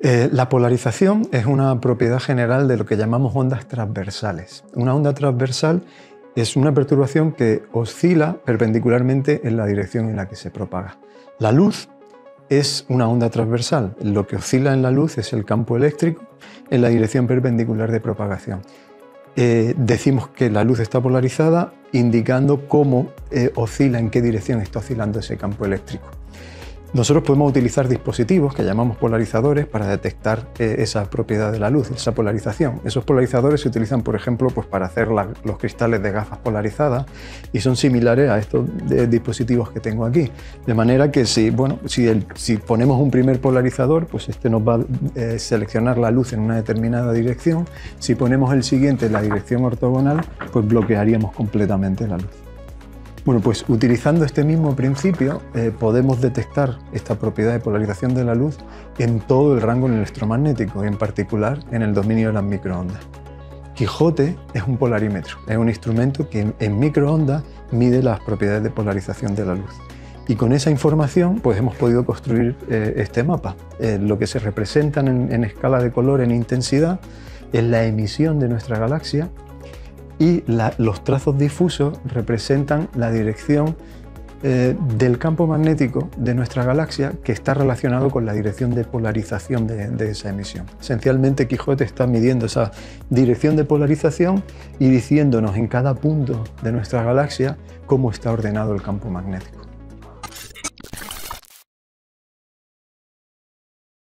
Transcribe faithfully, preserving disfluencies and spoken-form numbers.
Eh, la polarización es una propiedad general de lo que llamamos ondas transversales. Una onda transversal es una perturbación que oscila perpendicularmente en la dirección en la que se propaga. La luz es una onda transversal. Lo que oscila en la luz es el campo eléctrico en la dirección perpendicular de propagación. Eh, decimos que la luz está polarizada indicando cómo eh, oscila, en qué dirección está oscilando ese campo eléctrico. Nosotros podemos utilizar dispositivos que llamamos polarizadores para detectar eh, esa propiedad de la luz, esa polarización. Esos polarizadores se utilizan, por ejemplo, pues para hacer la, los cristales de gafas polarizadas y son similares a estos de, dispositivos que tengo aquí. De manera que si, bueno, si, el, si ponemos un primer polarizador, pues este nos va a eh, seleccionar la luz en una determinada dirección. Si ponemos el siguiente en la dirección ortogonal, pues bloquearíamos completamente la luz. Bueno, pues utilizando este mismo principio eh, podemos detectar esta propiedad de polarización de la luz en todo el rango electromagnético, y en particular en el dominio de las microondas. Quijote es un polarímetro, es un instrumento que en microondas mide las propiedades de polarización de la luz. Y con esa información pues hemos podido construir eh, este mapa. Eh, lo que se representan en, en escala de color, en intensidad, es la emisión de nuestra galaxia, y la, los trazos difusos representan la dirección eh, del campo magnético de nuestra galaxia, que está relacionado con la dirección de polarización de, de esa emisión. Esencialmente, Quijote está midiendo esa dirección de polarización y diciéndonos en cada punto de nuestra galaxia cómo está ordenado el campo magnético.